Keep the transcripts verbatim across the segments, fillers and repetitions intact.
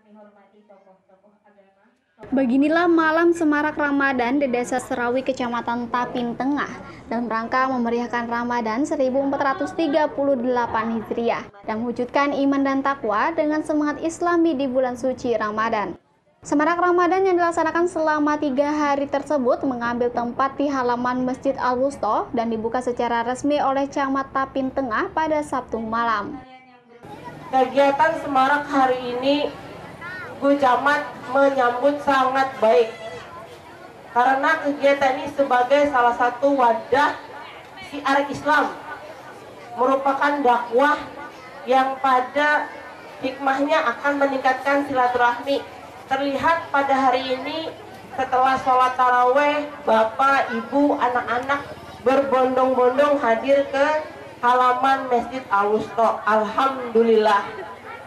Beginilah malam semarak Ramadan di Desa Serawi, Kecamatan Tapin Tengah, dalam rangka memeriahkan Ramadan seribu empat ratus tiga puluh delapan Hijriah dan mewujudkan iman dan takwa dengan semangat Islami di bulan suci Ramadan. Semarak Ramadan yang dilaksanakan selama tiga hari tersebut mengambil tempat di halaman Masjid Al-Wusta dan dibuka secara resmi oleh Camat Tapin Tengah pada Sabtu malam. Kegiatan semarak hari ini Bu Camat menyambut sangat baik karena kegiatan ini sebagai salah satu wadah syiar Islam, merupakan dakwah yang pada hikmahnya akan meningkatkan silaturahmi. Terlihat pada hari ini setelah sholat taraweh, bapak, ibu, anak-anak berbondong-bondong hadir ke halaman Masjid Al-Wusta. Alhamdulillah.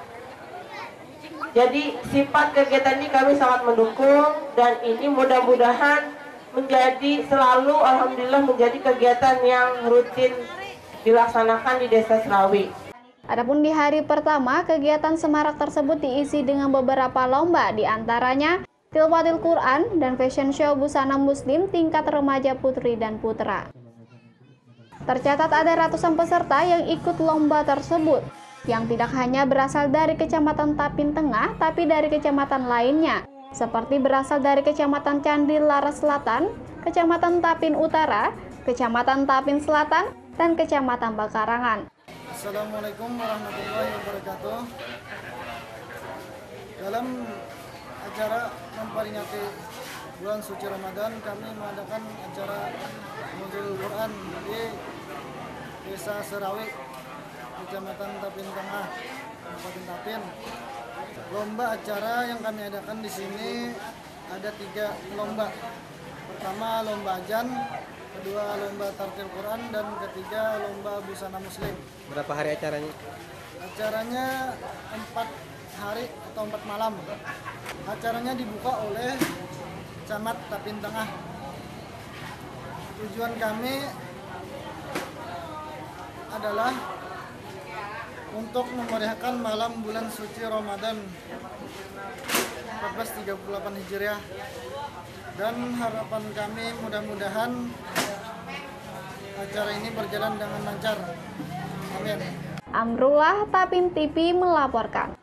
Jadi sifat kegiatan ini kami sangat mendukung dan ini mudah-mudahan menjadi selalu alhamdulillah menjadi kegiatan yang rutin dilaksanakan di Desa Serawi. Adapun di hari pertama, kegiatan semarak tersebut diisi dengan beberapa lomba, diantaranya tilwatil Quran dan fashion show busana muslim tingkat remaja putri dan putra. Tercatat ada ratusan peserta yang ikut lomba tersebut, yang tidak hanya berasal dari Kecamatan Tapin Tengah, tapi dari kecamatan lainnya, seperti berasal dari Kecamatan Candi Laras Selatan, Kecamatan Tapin Utara, Kecamatan Tapin Selatan, dan Kecamatan Bakarangan. Assalamualaikum warahmatullahi wabarakatuh. Dalam acara memperingati bulan suci Ramadan, kami mengadakan acara Nuzul Quran di Desa Serawi, Kecamatan Tapin Tengah, Kabupaten Tapin. Lomba acara yang kami adakan di sini ada tiga lomba. Pertama lomba ajan, kedua lomba tartil Quran, dan ketiga lomba busana muslim. Berapa hari acaranya? Acaranya empat hari atau empat malam. Acaranya dibuka oleh Camat Tapin Tengah. Tujuan kami adalah untuk memeriahkan malam bulan suci Ramadan seribu empat ratus tiga puluh delapan Hijriah, dan harapan kami mudah-mudahan acara ini berjalan dengan lancar. Amin. Amrullah, Tapin T V melaporkan.